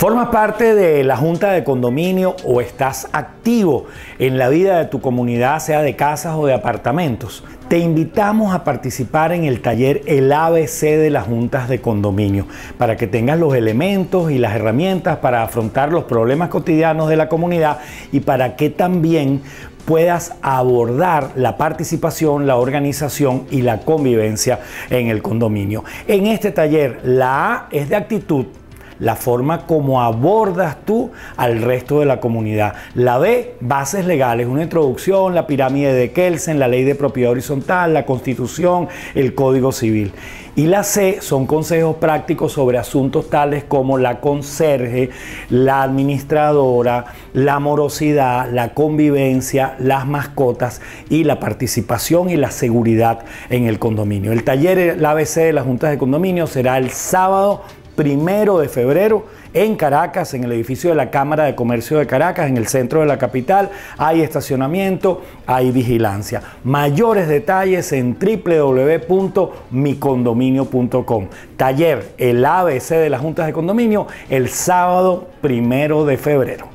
¿Formas parte de la Junta de Condominio o estás activo en la vida de tu comunidad, sea de casas o de apartamentos? Te invitamos a participar en el taller El ABC de las Juntas de Condominio para que tengas los elementos y las herramientas para afrontar los problemas cotidianos de la comunidad y para que también puedas abordar la participación, la organización y la convivencia en el condominio. En este taller, la A es de actitud, la forma como abordas tú al resto de la comunidad. La B, bases legales, una introducción, la pirámide de Kelsen, la ley de propiedad horizontal, la Constitución, el Código Civil. Y la C son consejos prácticos sobre asuntos tales como la conserje, la administradora, la morosidad, la convivencia, las mascotas y la participación y la seguridad en el condominio. El taller El ABC de las Juntas de Condominio será el sábado 1 de febrero en Caracas, en el edificio de la Cámara de Comercio de Caracas, en el centro de la capital. Hay estacionamiento, hay vigilancia. Mayores detalles en www.micondominio.com. Taller El ABC de las Juntas de Condominio el sábado 1 de febrero.